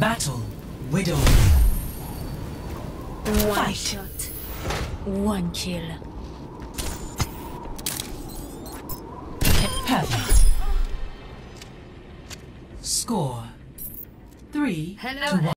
Battle. Widow. One Fight. shot. One kill. Perfect. Score 3 Hello, to 1.